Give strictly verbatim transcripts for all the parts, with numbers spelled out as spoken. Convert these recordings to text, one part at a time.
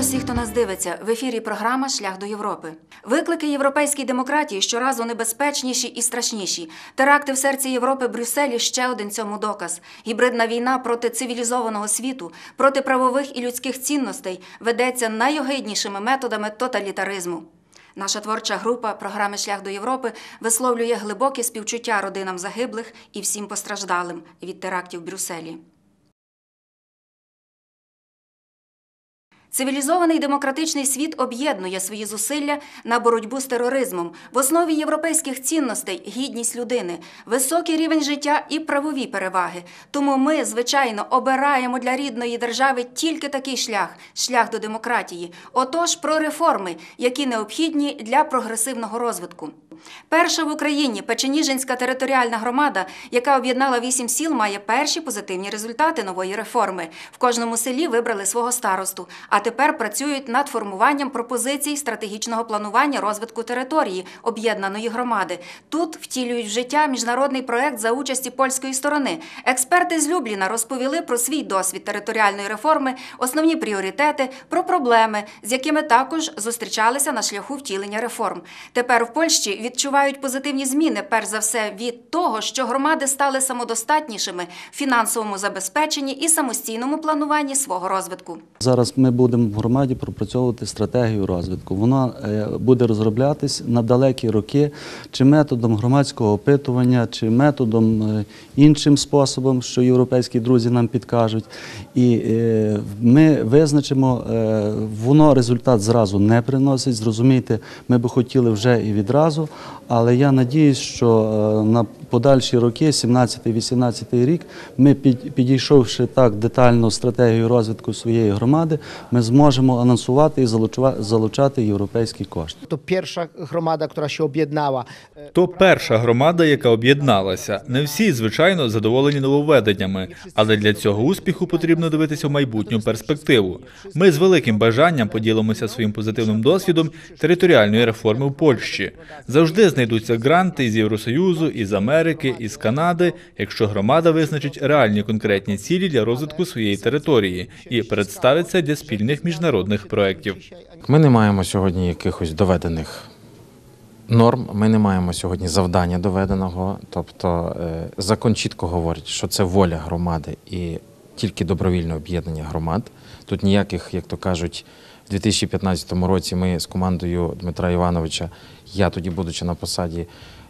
всіх, хто нас дивиться. В ефірі програма «Шлях до Європи». Виклики європейській демократії щоразу небезпечніші і страшніші. Теракти в серці Європи, Брюсселі – ще один цьому доказ. Гібридна війна проти цивілізованого світу, проти правових і людських цінностей ведеться найогиднішими методами тоталітаризму. Наша творча група програми «Шлях до Європи» висловлює глибоке співчуття родинам загиблих і всім постраждалим від терактів в Брюсселі. Цивілізований демократичний світ об'єднує свої зусилля на боротьбу з тероризмом. В основі європейських цінностей – гідність людини, високий рівень життя і правові переваги. Тому ми, звичайно, обираємо для рідної держави тільки такий шлях – шлях до демократії. Отож, про реформи, які необхідні для прогресивного розвитку. Перша в Україні Печеніжинська територіальна громада, яка об'єднала вісім сіл, має перші позитивні результати нової реформи. В кожному селі вибрали свого старосту, а тепер працюють над формуванням пропозицій стратегічного планування розвитку території об'єднаної громади. Тут втілюють в життя міжнародний проект за участі польської сторони. Експерти з Любліна розповіли про свій досвід територіальної реформи, основні пріоритети, про проблеми, з якими також зустрічалися на шляху втілення реформ. Тепер в Польщі відчувають позитивні зміни, перш за все, від того, що громади стали самодостатнішими в фінансовому забезпеченні і самостійному плануванні свого розвитку. Зараз ми будемо в громаді пропрацьовувати стратегію розвитку. Вона буде розроблятись на далекі роки, чи методом громадського опитування, чи методом іншим способом, що європейські друзі нам підкажуть. І ми визначимо, воно результат зразу не приносить, зрозумійте, ми би хотіли вже і відразу, але я надіюсь, що на подальші роки, сімнадцятий-вісімнадцятий рік, ми, підійшовши так детально стратегію розвитку своєї громади, ми зможемо анонсувати і залучати європейські кошти. То перша громада, яка ще об'єднала. То перша громада, яка об'єдналася. Не всі, звичайно, задоволені нововведеннями, але для цього успіху потрібно дивитися в майбутню перспективу. Ми з великим бажанням поділимося своїм позитивним досвідом територіальної реформи в Польщі. Завжди знайдуться гранти із Євросоюзу, із Америки, із Канади, якщо громада визначить реальні конкретні цілі для розвитку своєї території і представиться для спільних міжнародних проєктів. Ми не маємо сьогодні якихось доведених норм, ми не маємо сьогодні завдання доведеного, тобто закон чітко говорить, що це воля громади і тільки добровільне об'єднання громад. Тут ніяких, як то кажуть, в дві тисячі п'ятнадцятому році ми з командою Дмитра Івановича, я тоді, будучи на посаді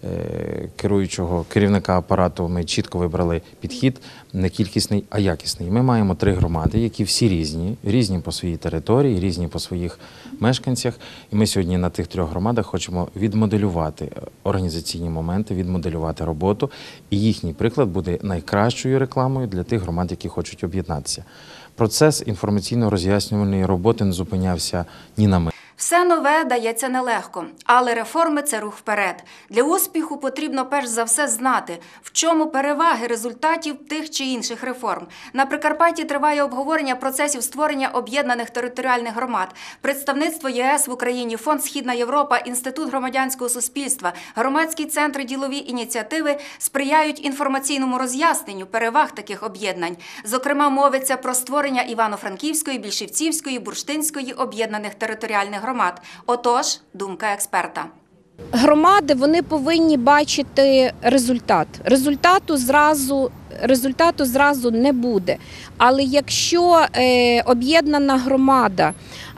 керуючого керівника апарату, ми чітко вибрали підхід не кількісний, а якісний. Ми маємо три громади, які всі різні, різні по своїй території, різні по своїх мешканцях. І ми сьогодні на тих трьох громадах хочемо відмоделювати організаційні моменти, відмоделювати роботу. І їхній приклад буде найкращою рекламою для тих громад, які хочуть об'єднатися. Процес інформаційно-роз'яснювальної роботи не зупинявся ні на мить. Все нове дається нелегко, але реформи – це рух вперед. Для успіху потрібно перш за все знати, в чому переваги результатів тих чи інших реформ. На Прикарпатті триває обговорення процесів створення об'єднаних територіальних громад. Представництво ЄС в Україні, Фонд «Східна Європа», Інститут громадянського суспільства, громадські центри, ділові ініціативи сприяють інформаційному роз'ясненню переваг таких об'єднань. Зокрема, мовиться про створення Івано-Франківської, Більшівцівської, Бурштинської об'єднаних територіальних громад. Громад. Отож, думка експерта. Громади, вони повинні бачити результат. Результату зразу, результату зразу не буде. Але якщо е, об'єднана громада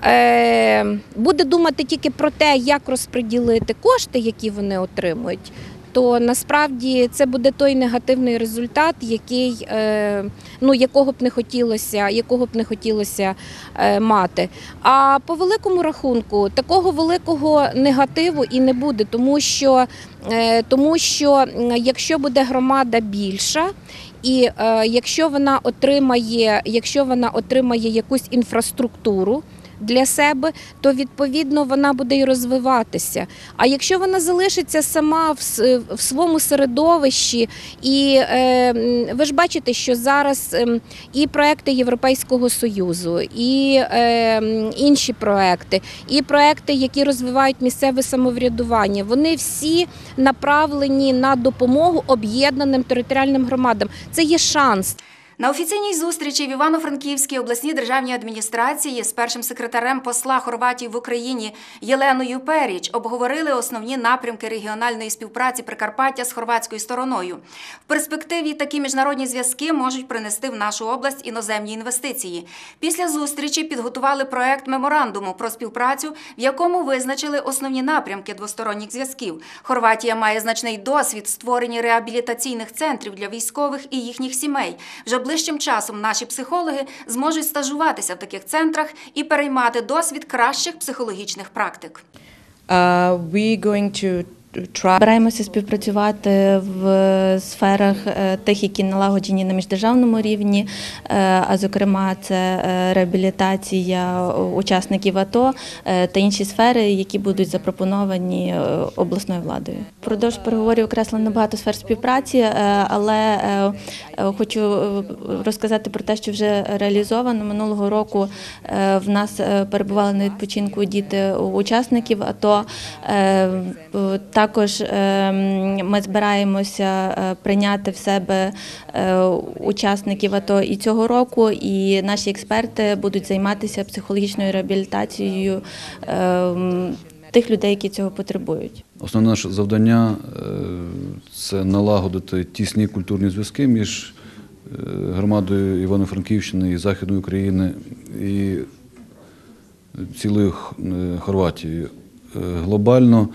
е, буде думати тільки про те, як розподілити кошти, які вони отримують, то насправді це буде той негативний результат, який, ну, якого б не хотілося, якого б не хотілося мати. А по великому рахунку такого великого негативу і не буде, тому що, тому що якщо буде громада більша, і якщо вона отримає, якщо вона отримає якусь інфраструктуру для себе, то відповідно вона буде і розвиватися. А якщо вона залишиться сама в, в своєму середовищі, і е, ви ж бачите, що зараз е, і проекти Європейського Союзу, і е, інші проекти, і проекти, які розвивають місцеве самоврядування, вони всі направлені на допомогу об'єднаним територіальним громадам. Це є шанс. На офіційній зустрічі в Івано-Франківській обласній державній адміністрації з першим секретарем посла Хорватії в Україні Єленою Періч обговорили основні напрямки регіональної співпраці Прикарпаття з хорватською стороною. В перспективі такі міжнародні зв'язки можуть принести в нашу область іноземні інвестиції. Після зустрічі підготували проект меморандуму про співпрацю, в якому визначили основні напрямки двосторонніх зв'язків. Хорватія має значний досвід в створенні реабілітаційних центрів для військових і їхніх сімей. Вже ближчим часом наші психологи зможуть стажуватися в таких центрах і переймати досвід кращих психологічних практик. Uh, we going to try. Збираємося співпрацювати в сферах е, тих, які налагоджені на міждержавному рівні, е, а зокрема це е, реабілітація учасників АТО е, та інші сфери, які будуть запропоновані е, обласною владою. Впродовж переговорів окреслено багато сфер співпраці, е, але е, е, хочу розказати про те, що вже реалізовано. Минулого року е, в нас е, перебували на відпочинку діти учасників АТО. Е, та Також ми збираємося прийняти в себе учасників АТО і цього року, і наші експерти будуть займатися психологічною реабілітацією тих людей, які цього потребують. Основне наше завдання – це налагодити тісні культурні зв'язки між громадою Івано-Франківщини і Західної України і цілою Хорватією. Глобально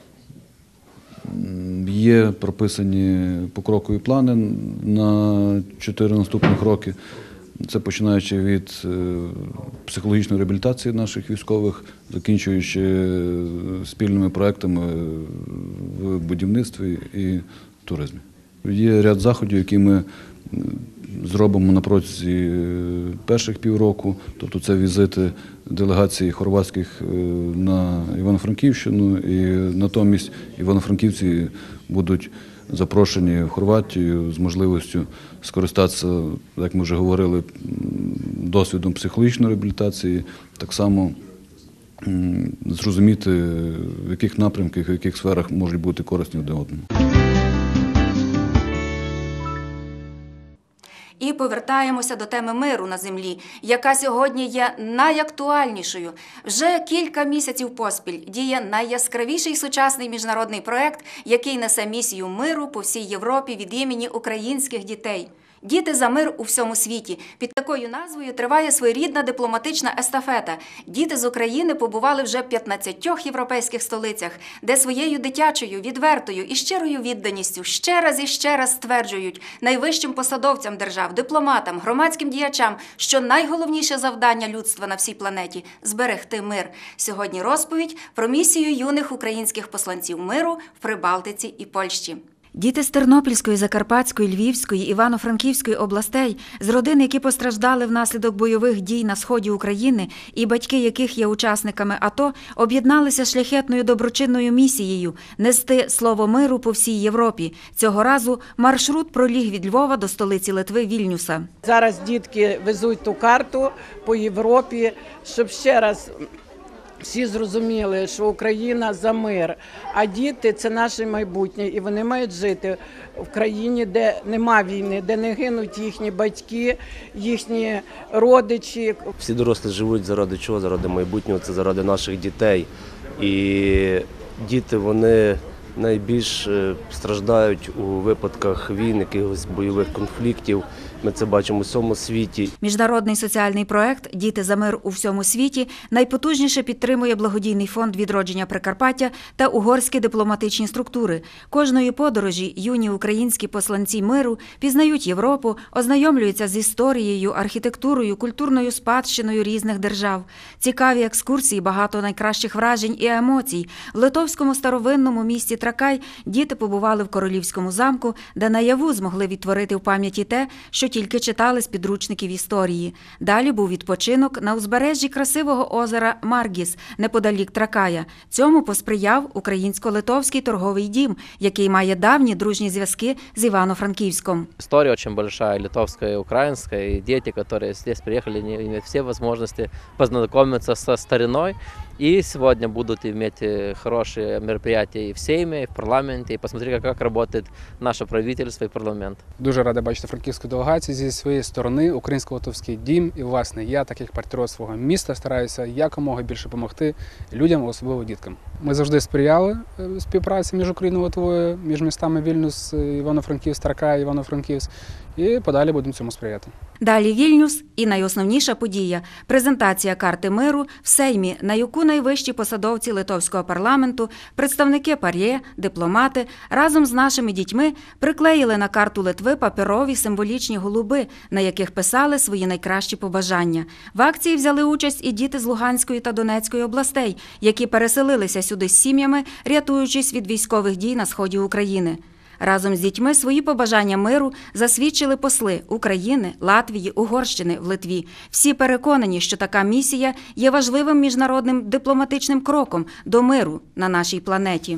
є прописані покрокові плани на чотири наступних роки. Це починаючи від психологічної реабілітації наших військових, закінчуючи спільними проектами в будівництві і туризмі. Є ряд заходів, які ми зробимо на протязі перших півроку, тобто це візити делегацій хорватських на Івано-Франківщину, і натомість івано-франківці будуть запрошені в Хорватію з можливістю скористатися, як ми вже говорили, досвідом психологічної реабілітації, так само зрозуміти, в яких напрямках, в яких сферах можуть бути корисні один одному. І повертаємося до теми миру на землі, яка сьогодні є найактуальнішою. Вже кілька місяців поспіль діє найяскравіший сучасний міжнародний проект, який несе місію миру по всій Європі від імені українських дітей. «Діти за мир у всьому світі». Під такою назвою триває своєрідна дипломатична естафета. Діти з України побували вже в п'ятнадцятьох європейських столицях, де своєю дитячою, відвертою і щирою відданістю ще раз і ще раз стверджують найвищим посадовцям держав, дипломатам, громадським діячам, що найголовніше завдання людства на всій планеті – зберегти мир. Сьогодні розповідь про місію юних українських посланців миру в Прибалтиці і Польщі. Діти з Тернопільської, Закарпатської, Львівської, Івано-Франківської областей, з родин, які постраждали внаслідок бойових дій на сході України і батьки яких є учасниками АТО, об'єдналися шляхетною доброчинною місією нести слово миру по всій Європі. Цього разу маршрут проліг від Львова до столиці Литви Вільнюса. Зараз дітки везуть ту карту по Європі, щоб ще раз всі зрозуміли, що Україна за мир, а діти – це наше майбутнє, і вони мають жити в країні, де нема війни, де не гинуть їхні батьки, їхні родичі. Всі дорослі живуть заради чого? Заради майбутнього, це заради наших дітей. І діти, вони найбільш страждають у випадках війн, якихось бойових конфліктів. Ми це бачимо у всьому світі. Міжнародний соціальний проект «Діти за мир у всьому світі» найпотужніше підтримує благодійний фонд відродження Прикарпаття та угорські дипломатичні структури. Кожної подорожі юні українські посланці миру пізнають Європу, ознайомлюються з історією, архітектурою, культурною спадщиною різних держав. Цікаві екскурсії, багато найкращих вражень і емоцій. В литовському старовинному місті Тракай діти побували в Королівському замку, де наяву змогли відтворити в пам'яті те, що тільки читали з підручників історії. Далі був відпочинок на узбережжі красивого озера Маргіс, неподалік Тракая. Цьому посприяв Українсько-литовський торговий дім, який має давні дружні зв'язки з Івано-Франківськом. Історія дуже велика, литовська і українська, і діти, які тут приїхали, не имеют всі можливості познайомитися зі стариною. И сегодня будут иметь хорошие мероприятия и в Сейме, и в парламенте, и посмотреть, как работает наше правительство и парламент. Дуже радий бачити франківську делегацію зі своєї сторони, Українсько-Литовський дім. І, власне, я, так як патріот свого міста, стараюся якомога більше допомогти людям, особливо діткам. Ми завжди сприяли співпраці між Україною і Литвою, між містами Вільнюс, Івано-Франківськ, Тарка, Івано-Франківськ. І подалі будемо цьому сприяти. Далі Вільнюс і найосновніша подія – презентація карти миру в Сеймі, на яку найвищі посадовці литовського парламенту, представники ПАРЄ, дипломати разом з нашими дітьми приклеїли на карту Литви паперові символічні голуби, на яких писали свої найкращі побажання. В акції взяли участь і діти з Луганської та Донецької областей, які переселилися сюди з сім'ями, рятуючись від військових дій на сході України. Разом з дітьми свої побажання миру засвідчили посли України, Латвії, Угорщини в Литві. Всі переконані, що така місія є важливим міжнародним дипломатичним кроком до миру на нашій планеті.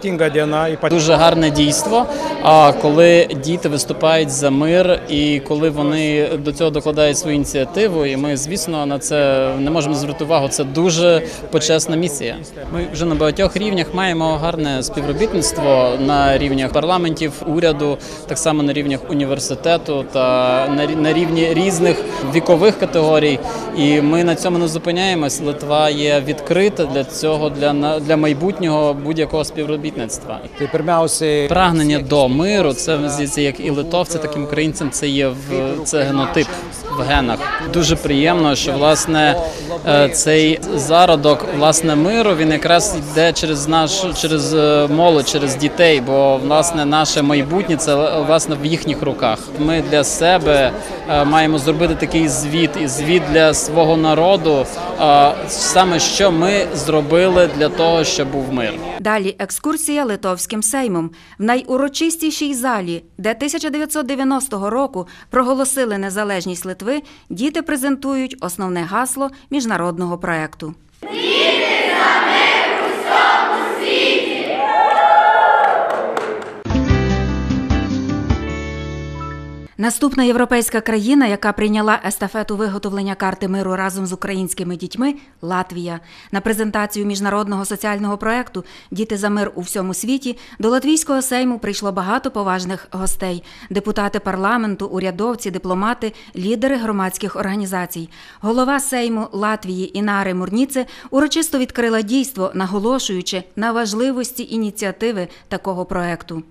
Дуже гарне дійство, коли діти виступають за мир і коли вони до цього докладають свою ініціативу. І ми, звісно, на це не можемо звернути увагу. Це дуже почесна місія. Ми вже на багатьох рівнях маємо гарне співробітництво на рівнях парламенту, уряду, так само на рівнях університету та на рівні різних вікових категорій. І ми на цьому не зупиняємось. Литва є відкрита для цього, для, для майбутнього будь-якого співробітництва. Прагнення до миру, це, здається, як і литовцям, так і українцям, це є в це генотип в генах. Дуже приємно, що, власне, цей зародок, власне, миру, він якраз йде через наш, через молодь, через дітей, бо, власне, наше майбутнє – це, власне, в їхніх руках. Ми для себе маємо зробити такий звіт, і звіт для свого народу, саме що ми зробили для того, щоб був мир. Далі екскурсія Литовським Сеймом. В найурочистішій залі, де тисяча дев'ятсот дев'яностого року проголосили незалежність Литви, діти презентують основне гасло міжнародного проекту. Діти за мир у всьому світі! Наступна європейська країна, яка прийняла естафету виготовлення карти миру разом з українськими дітьми – Латвія. На презентацію міжнародного соціального проєкту «Діти за мир у всьому світі» до Латвійського Сейму прийшло багато поважних гостей – депутати парламенту, урядовці, дипломати, лідери громадських організацій. Голова Сейму Латвії Інари Мурніце урочисто відкрила дійство, наголошуючи на важливості ініціативи такого проєкту.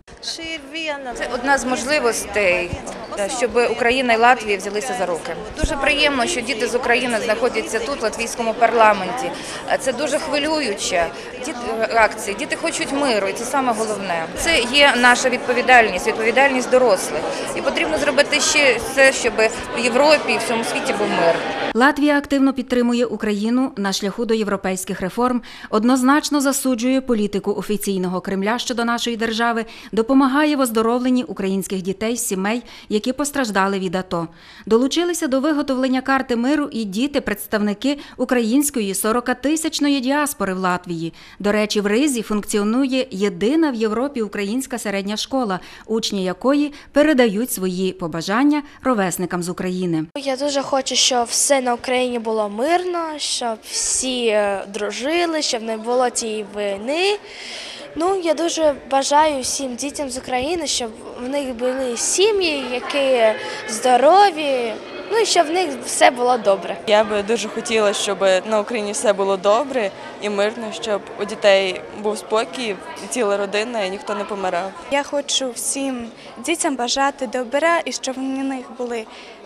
Це одна з можливостей, щоб Україна і Латвія взялися за руки. Дуже приємно, що діти з України знаходяться тут, в латвійському парламенті. Це дуже хвилююча акція. Діти хочуть миру, і це саме головне. Це є наша відповідальність, відповідальність дорослих. І потрібно зробити ще все, щоб в Європі і в всьому світі був мир. Латвія активно підтримує Україну на шляху до європейських реформ, однозначно засуджує політику офіційного Кремля щодо нашої держави, допомагає в оздоровленні українських дітей з сімей, які постраждали від АТО. Долучилися до виготовлення карти миру і діти-представники української сорокатисячної діаспори в Латвії. До речі, в Ризі функціонує єдина в Європі українська середня школа, учні якої передають свої побажання ровесникам з України. Я дуже хочу, щоб все на Україні було мирно, щоб всі дружили, щоб не було цієї війни. Ну, я дуже бажаю всім дітям з України, щоб в них були сім'ї, які здорові, ну і щоб в них все було добре. Я би дуже хотіла, щоб на Україні все було добре і мирно, щоб у дітей був спокій, ціла родина і ніхто не помирав. Я хочу всім дітям бажати добра і щоб у них були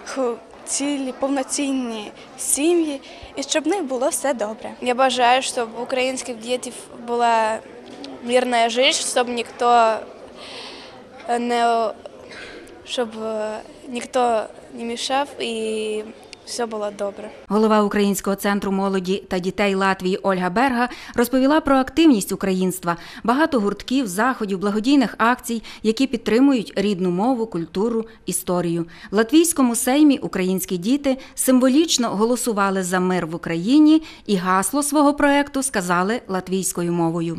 цілі, повноцінні сім'ї і щоб в них було все добре. Я бажаю, щоб у українських дітей була мирная жизнь, чтобы никто не, чтобы никто не мешав і все було добре. Голова Українського центру молоді та дітей Латвії Ольга Берга розповіла про активність українства, багато гуртків, заходів, благодійних акцій, які підтримують рідну мову, культуру, історію. В Латвійському Сеймі українські діти символічно голосували за мир в Україні і гасло свого проєкту сказали латвійською мовою.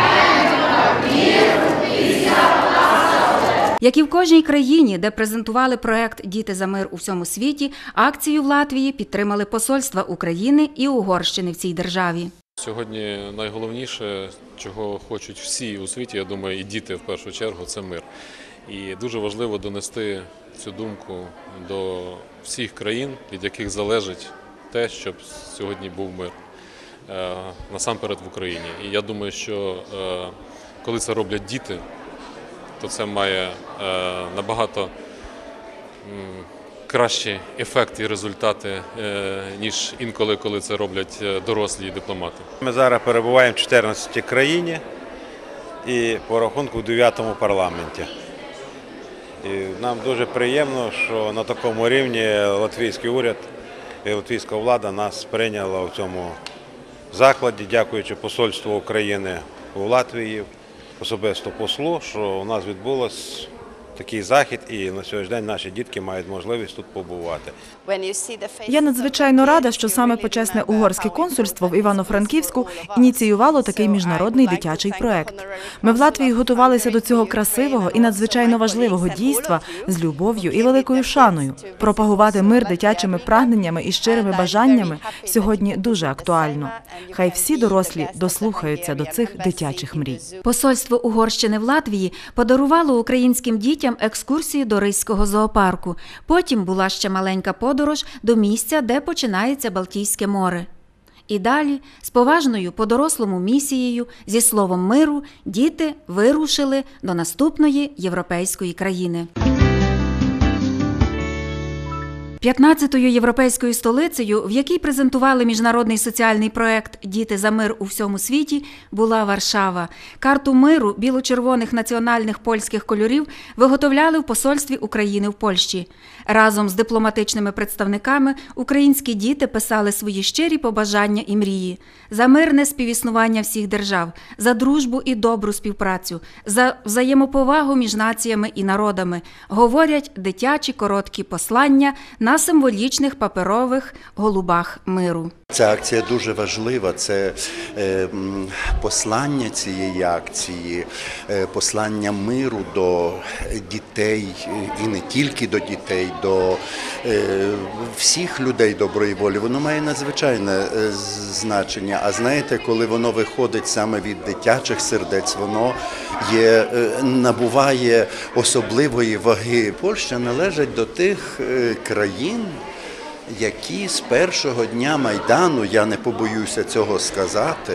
Як і в кожній країні, де презентували проєкт «Діти за мир у всьому світі», акцію в Латвії підтримали посольства України і Угорщини в цій державі. Сьогодні найголовніше, чого хочуть всі у світі, я думаю, і діти в першу чергу, це мир. І дуже важливо донести цю думку до всіх країн, від яких залежить те, щоб сьогодні був мир. Насамперед в Україні. І я думаю, що коли це роблять діти, то це має набагато кращі ефекти і результати, ніж інколи, коли це роблять дорослі дипломати. Ми зараз перебуваємо в чотирнадцятій країні і по рахунку в дев'ятому парламенті. І нам дуже приємно, що на такому рівні латвійський уряд і латвійська влада нас прийняла в цьому закладі, дякуючи посольству України у Латвії, особисто послу, що у нас відбулося такий захід, і на сьогоднішній день наші дітки мають можливість тут побувати. Я надзвичайно рада, що саме почесне угорське консульство в Івано-Франківську ініціювало такий міжнародний дитячий проект. Ми в Латвії готувалися до цього красивого і надзвичайно важливого дійства з любов'ю і великою шаною. Пропагувати мир дитячими прагненнями і щирими бажаннями сьогодні дуже актуально. Хай всі дорослі дослухаються до цих дитячих мрій. Посольство Угорщини в Латвії подарувало українським дітям екскурсію до Ризького зоопарку. Потім була ще маленька подорож до місця, де починається Балтійське море. І далі, з поважною по-дорослому місією, зі словом миру, діти вирушили до наступної європейської країни. п'ятнадцятою європейською столицею, в якій презентували міжнародний соціальний проект «Діти за мир у всьому світі», була Варшава. Карту миру біло-червоних національних польських кольорів виготовляли в посольстві України в Польщі. Разом з дипломатичними представниками українські діти писали свої щирі побажання і мрії. За мирне співіснування всіх держав, за дружбу і добру співпрацю, за взаємоповагу між націями і народами, говорять дитячі короткі послання на символічних паперових голубах миру. Ця акція дуже важлива, це е, послання цієї акції, е, послання миру до дітей, і не тільки до дітей, до е, всіх людей доброї волі. Воно має надзвичайне е, значення, а знаєте, коли воно виходить саме від дитячих сердець, воно є, е, набуває особливої ваги. Польща належить до тих е, країн, які з першого дня Майдану, я не побоюся цього сказати,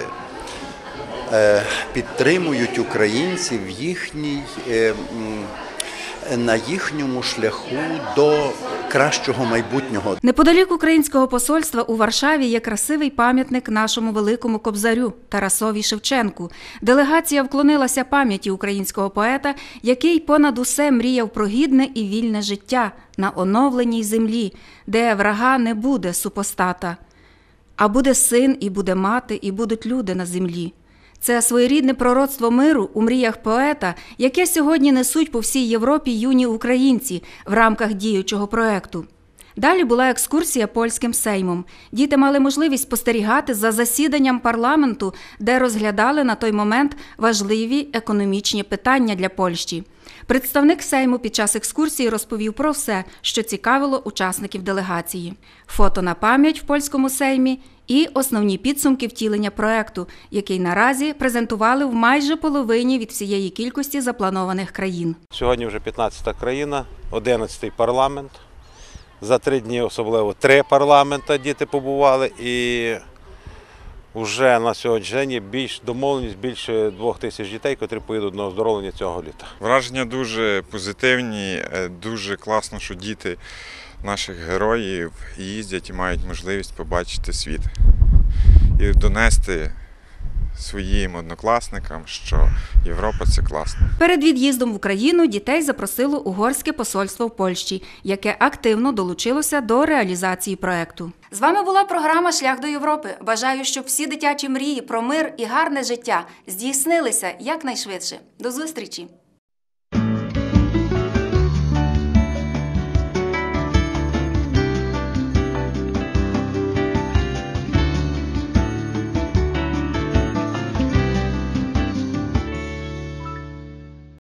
підтримують українців їхній, на їхньому шляху до кращого майбутнього. Неподалік українського посольства у Варшаві є красивий пам'ятник нашому великому кобзарю Тарасові Шевченку. Делегація вклонилася пам'яті українського поета, який понад усе мріяв про гідне і вільне життя на оновленій землі, де врага не буде супостата, а буде син, і буде мати, і будуть люди на землі. Це своєрідне пророцтво миру у мріях поета, яке сьогодні несуть по всій Європі юні українці в рамках діючого проекту. Далі була екскурсія польським сеймом. Діти мали можливість спостерігати за засіданням парламенту, де розглядали на той момент важливі економічні питання для Польщі. Представник сейму під час екскурсії розповів про все, що цікавило учасників делегації. Фото на пам'ять в польському сеймі і основні підсумки втілення проекту, який наразі презентували в майже половині від всієї кількості запланованих країн. Сьогодні вже п'ятнадцята країна, одинадцятий парламент. За три дні особливо три парламента діти побували, і вже на сьогоднішній день більш домовленість більше двох тисяч дітей, які поїдуть на оздоровлення цього літа. Враження дуже позитивні, дуже класно, що діти наших героїв їздять і мають можливість побачити світ і донести своїм однокласникам, що Європа – це класно. Перед від'їздом в Україну дітей запросило угорське посольство в Польщі, яке активно долучилося до реалізації проекту. З вами була програма «Шлях до Європи». Бажаю, щоб всі дитячі мрії про мир і гарне життя здійснилися якнайшвидше. До зустрічі!